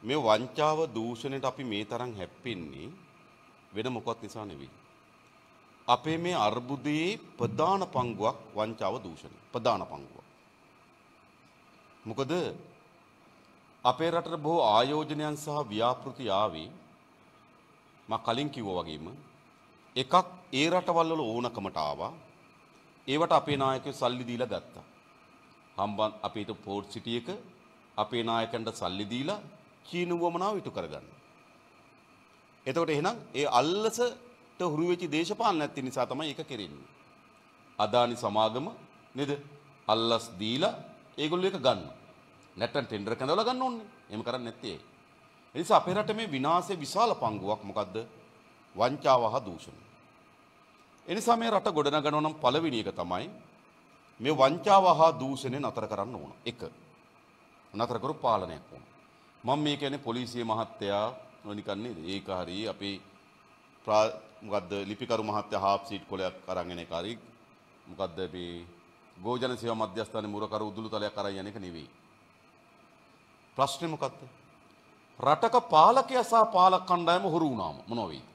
මේ වංචාව දූෂණයට අපි මේ තරම් හැප්පෙන්නේ වෙන මොකවත් නිසා නෙවෙයි. අපේ මේ අර්බුදයේ ප්‍රධාන පංගුවක් වංචාව දූෂණය. ප්‍රධාන පංගුවක්. මොකද අපේ රටට බොහෝ ආයෝජනයන් සහ ව්‍යාපෘති ආවේ මම කලින් කිව්වා වගේම එකක් ඒ රටවල් වල ඕනකමට ආවා. ඒවට අපේ නායකයෝ සල්ලි දීලා ගත්තා. අපේ පෝර්ට් සිටි එක අපේ නායකයන්ට සල්ලි දීලා චීන වමනාව ඉටු කරගන්න. එතකොට එහෙනම් ඒ අල්ලසට හුරු වෙච්ච දේශපාලන නැති නිසා තමයි ඒක කෙරෙන්නේ. අදානි සමාගම නේද? අල්ලස් දීලා ඒගොල්ලෝ ඒක ගන්න. නැත්තම් ටෙන්ඩර් කඳවලා ගන්න ඕනේ. එහෙම කරන්නේ නැත්තේ. ඒ නිසා අපේ රටේ මේ විනාශයේ විශාල පංගුවක් මොකද්ද? වංචාව හා දූෂණය. ඒ නිසා මේ රට ගොඩනගනවා නම් පළවෙනි එක තමයි මේ වංචාව හා දූෂණය නතර කරන්න ඕන. එක. නතර කරු පාලනයක් ඕන. මම මේ කියන්නේ පොලිසිය මහත්තයා නිකන් නේද? ඒක හරි අපේ මොකද්ද ලිපිකරු මහත්තයා හාෆ් සීට් කොලයක් අරන් එන එක හරි මොකද්ද මේ ගෝජන සේවා මධ්‍යස්ථානයේ මුරකරු උදුළු තලයක් අරන් යන එක නෙවෙයි. ප්‍රශ්නේ මොකද්ද? රටක පාලකයා සහ පාලක කණ්ඩායම හුරු වුණාම මොනවා වෙයිද?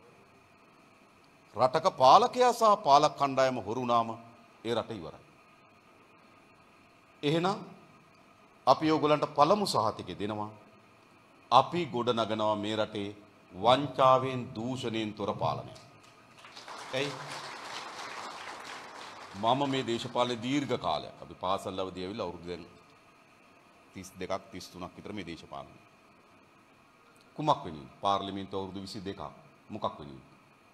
රටක පාලකයා සහ පාලක කණ්ඩායම හුරු වුණාම ඒ රට ඉවරයි. එහෙනම් අපි ඕගොල්ලන්ට පළමු සහතිකය දෙනවා. අපි ගොඩ නගනවා මේ රටේ වංචාවෙන් දූෂණයෙන් තොර පාලනය. ඇයි? මම මේ දේශපාලනේ දීර්ඝ කාලයක් අපි පාසල් අවදී ඇවිල්ලා අවුරුදු දැන් 32ක් 33ක් විතර මේ දේශපාලනේ. කුමක් වෙන්නේ? පාර්ලිමේන්තුව අවුරුදු 22ක් මොකක් වෙන්නේ?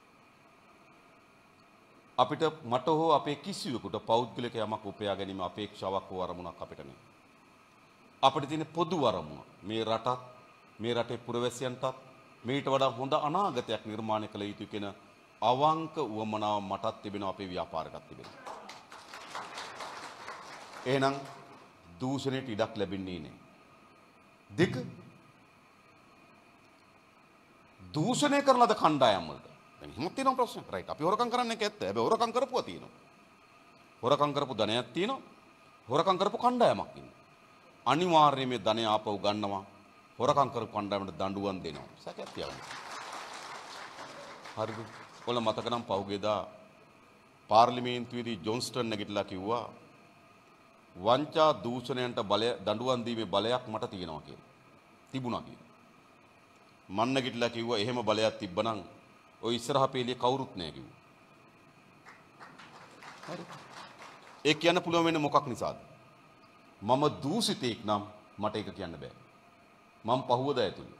අපිට මට හෝ අපේ කිසිවෙකුට පෞද්ගලික යමක් උපයා ගැනීම අපේක්ෂාවක් හෝ අරමුණක් අපිට නෑ. අපිට තියෙන පොදු අරමුණ මේ රටත් මේ රටේ පුරවැසියන්ටත් මේට වඩා හොඳ අනාගතයක් නිර්මාණය කළ යුතු කියන අවංක උවමනාව මටත් තිබෙනවා අපේ ව්‍යාපාරයටත් තිබෙනවා. එහෙනම් දූෂණයට ඉඩක් ලැබෙන්නේ නෑ. දෙක දූෂණය කරන ලද කණ්ඩායම් වලට දැන් හිමත් තියෙන ප්‍රශ්න. රයිට් අපි හොරකම් කරන්නේ නැහැ ඇත්ත. හැබැයි හොරකම් කරපුවා තියෙනවා. හොරකම් කරපු ධනයක් තියෙනවා. හොරකම් කරපු කණ්ඩායමක් ඉන්නවා. අනිවාර්යයෙන් මේ ධනය ආපහු ගන්නවා. හොරකම් කරපු කණ්ඩායමට දඬුවම් දෙනවා. සැකයක් තියවන්න. හරිද? ඔයාලා මතක නම් පහුගියදා පාර්ලිමේන්තුවේදී ජොන්ස්ටන් නැගිටලා කිව්වා වංචා දූෂණයන්ට බලය දඬුවම් දීමේ බලයක් මට තියෙනවා කියලා. තිබුණා කියලා. මන් නැගිටලා කිව්වා එහෙම බලයක් තිබ්බනම් ඔය ඉස්සරහ පෙළිය කවුරුත් නැහැ කිව්වා. හරි. ඒ කියන්න පුළුවන් වෙන්නේ මොකක් නිසාද? මම දූෂිතෙක් නම් මට ඒක කියන්න බෑ. මම පහුවද ඇතුළේ.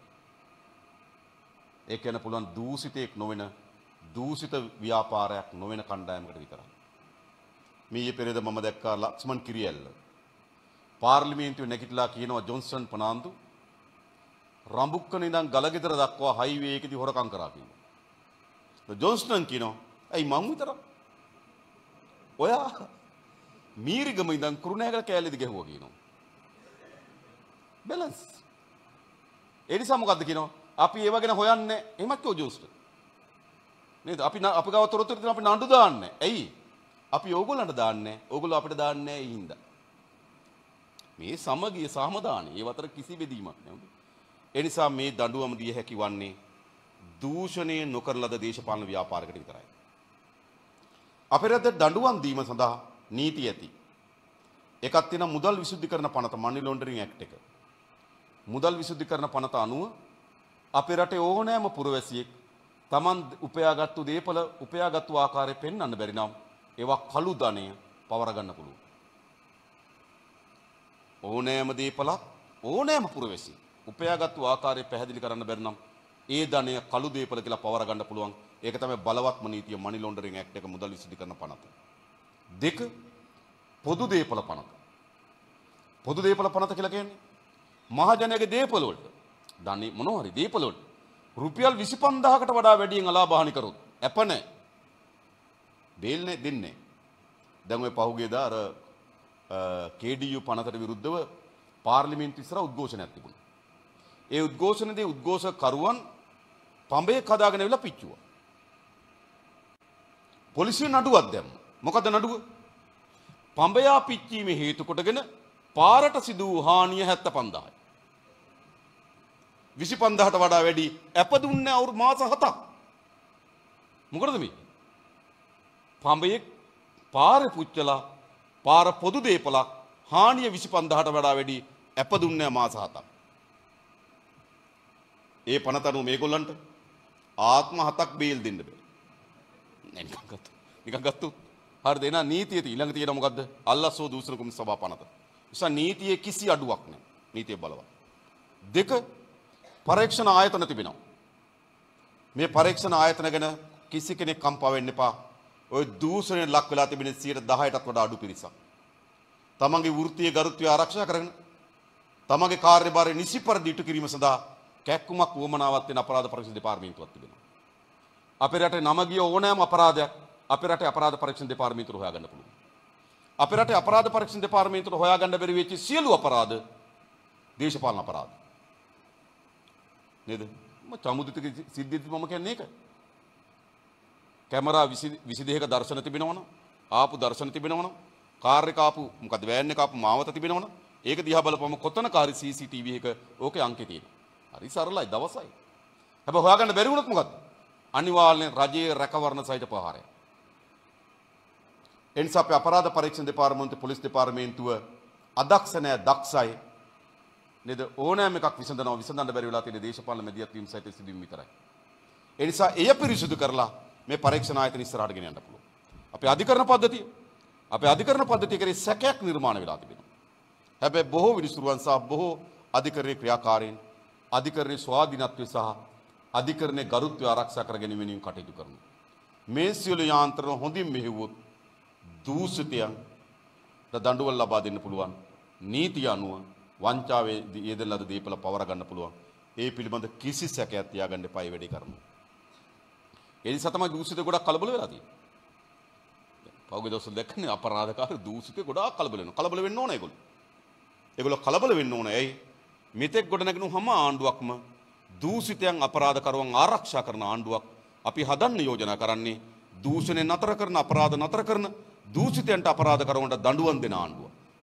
ඒ කියන්න පුළුවන් දූෂිතෙක් නොවන දූෂිත ව්‍යාපාරයක් නොවන කණ්ඩායමකට විතරයි. මීයේ පෙරේද මම දැක්කා ලක්ෂ්මන් කිරියල්ල. පාර්ලිමේන්තුවේ නැගිටලා කියනවා ජොන්සන් පනාන්දු රඹුක්කන ඉඳන් ගලගෙදර දක්වා හයිවේ එකේදී හොරකම් කරා කියලා. ජොන්ස්ටන් කියනවා ඇයි මං විතරක්? ඔයා මීරිගම ඉඳන් කුරුණෑගල කෑල්ලේදී ගැහුවා කියනවා. බැලන්ස්. ඒ නිසා මොකද්ද කියනවා? අපි ඒව ගැන හොයන්නේ එහෙමත් කිව්ව ජොන්ස්ටන්. නේද? අපි ගාව තොරතුරු දෙන අපි නඩු දාන්නේ. ඇයි? අපි ඕගොල්ලන්ට දාන්නේ. ඕගොල්ලෝ අපිට දාන්නේ ඒ හින්දා. මේ සමගිය සහමදානයි. ඒ අතර කිසි බෙදීමක් නැහැ. ඒ නිසා මේ දඬුවම දිය හැකි වන්නේ දූෂණය නොකරන ලද දේශපාලන ව්‍යාපාරයකට විතරයි. අපේ රට දඬුවම් දීම සඳහා නීති ඇති. එකක් තියෙනවා මුදල් විසුද්ධිකරණ පනත මනි ලොන්ඩරින් ඇක්ට් එක. මුදල් විසුද්ධිකරණ පනත අනුව අපේ රටේ ඕනෑම පුරවැසියෙක් Taman උපයාගත්තු දේපල උපයාගත්තු ආකාරය පෙන්වන්න බැරි නම් ඒවා කළු ධනය පවර ගන්න පුළුවන්. ඕනෑම දේපලක් ඕනෑම පුරවැසියෙක් උපයාගත්තු ආකාරය පැහැදිලි කරන්න බැරි නම් ඒ ධනය කළු දේපල කියලා පවර ගන්න පුළුවන්. ඒක තමයි බලවත්ම නීතිය මනි ලොන්ඩරින් ඇක්ට් එක මුදල් විසුද්ධිකරණ පනත. දෙක පොදු දේපල පනත. පොදු දේපල පනත කියලා කියන්නේ මහජනයාගේ දේපල වලට ධනෙ මොනවා හරි දේපල වලට රුපියල් 25000කට වඩා වැඩියෙන් අලාභහානි කරොත් අප නැහැ. බේල් නේ දෙන්නේ. දැන් ඔය පහුගියදා අර KDU පනතට විරුද්ධව පාර්ලිමේන්තු ඉස්සරහ උද්ඝෝෂණයක් තිබුණා. ඒ උද්ඝෝෂණයේදී උද්ඝෝෂකරුවන් පඹයක් හදාගෙන ඇවිල්ලා පිච්චුවා. පොලිසිය නඩුවක් දැම්මා. මොකද නඩුව? පඹයා පිච්චීමේ හේතු කොටගෙන පාරට සිදු වූ හානිය 75000යි. 25,000ට වඩා වැඩි අප දුන්නේ අවුරුදු මාස 7ක්. මොකටද මේ? පඹයේ පාරේ පුච්චලා පාර පොදු දීපලක් හානිය 25,000ට වඩා වැඩි අප දුන්නේ මාස 7ක්. ඒ පනතනු මේගොල්ලන්ට ආත්ම 7ක් බේල් දෙන්න බෑ. නිකන් ගත්තොත් හරිද? එන නීතිය ඊළඟ තියෙන මොකද්ද? අල්ලස්සෝ දූෂණ කුම් සභා පනත. නිසා නීතියේ කිසි අඩුවක් නැහැ. නීතිය බලවත්. දෙක පරීක්ෂණ ආයතන තිබෙනවා. මේ පරීක්ෂණ ආයතන ගැන කිසි කෙනෙක් කම්පා වෙන්න එපා. ඔය දූෂණයෙන් ලක් වෙලා තිබෙන 10%ටත් වඩා අඩු පිරිසක්. තමන්ගේ වෘත්තීය ගරුත්වය ආරක්ෂා කරගෙන තමන්ගේ කාර්යභාරය නිසි පරිදි ඉටු කිරීම සඳහා කැක්කුමක් වුවමනාවක් වෙන අපරාධ පරීක්ෂණ දෙපාර්තමේන්තුවක් තිබෙනවා. අපේ රටේ නම ගිය ඕනෑම අපරාධයක් අපේ රටේ අපරාධ පරීක්ෂණ දෙපාර්තමේන්තුවට හොයාගන්න පුළුවන්. අපේ රටේ අපරාධ පරීක්ෂණ දෙපාර්තමේන්තුවට හොයාගන්න බැරි වෙච්ච සියලු අපරාධ දේශපාලන අපරාධ. නේද? චමුදිතක සිද්ධියදී මම කියන්නේ ඒකයි. කැමරා 22ක දර්ශන තිබෙනවනම් ආපු දර්ශන තිබෙනවනම් කාර් එක ආපු මොකද වෑන් එක ආපු මාවත තිබෙනවනම් ඒක දිහා බලපුවම කොතනකාරී CCTV එක ඕකේ අංකේ තියෙනවා. හරි සරලයි දවසයි. හැබැයි හොයාගන්න බැරි වුණොත් මොකද්ද? අනිවාර්යෙන් රජයේ රැකවරණ සහිත ප්‍රහාරය. එනිසා අපේ අපරාධ පරීක්ෂණ දෙපාර්තමේන්තුව පොලිස් දෙපාර්තමේන්තුව අදක්ෂ නැහැ දක්ෂයි. නේද? ඕනෑම එකක් විසඳන්න බැරි වෙලා තියෙන දේශපාලන මැදිහත් වීම සහිත සිදුවීම් විතරයි. ඒ නිසා එය පිරිසුදු කරලා මේ පරීක්ෂණ ආයතන ඉස්සරහට ගෙන යන්න පුළුවන්. අපේ අධිකරණ පද්ධතිය කරේ සැකයක් නිර්මාණය වෙලා තිබෙනවා. හැබැයි බොහෝ විනිසුරුවන් සහ බොහෝ අධිකරණයේ ක්‍රියාකාරීන් අධිකරණයේ ස්වාධීනත්වය සහ අධිකරණයේ ගරුත්වය ආරක්ෂා කර ගැනීම වෙනුවෙන් කටයුතු කරනවා. මේ සියලු යාන්ත්‍රණ හොඳින් මෙහෙවුවොත් දූෂිතයන් දඬුවම් ලබා දෙන්න පුළුවන්. නීතිය අනුව වංචාවේ යෙදෙන ලද දීපල පවර ගන්න පුළුවන්. ඒ පිළිබඳ කිසි සැකයක් තියාගන්න එපා ඒ වැඩේ කරනවා. ඒ නිසා තමයි දූෂිත ගොඩක් කලබල වෙලා තියෙන්නේ. පහුගිය දවස්වල දැක්කනේ අපරාධකාර දූෂිත ගොඩාක් කලබල වෙනවා. කලබල වෙන්න ඕන ඒගොල්ලෝ. ඒගොල්ලෝ කලබල වෙන්න ඕන. ඇයි? මෙතෙක් ගොඩ නැගුණු හැම ආණ්ඩුවක්ම දූෂිතයන් අපරාධකරුවන් ආරක්ෂා කරන ආණ්ඩුවක්. අපි හදන්න යෝජනා කරන්නේ දූෂණය නතර කරන අපරාධ නතර කරන දූෂිතයන්ට අපරාධකරුවන්ට දඬුවම් දෙන ආණ්ඩුවක්.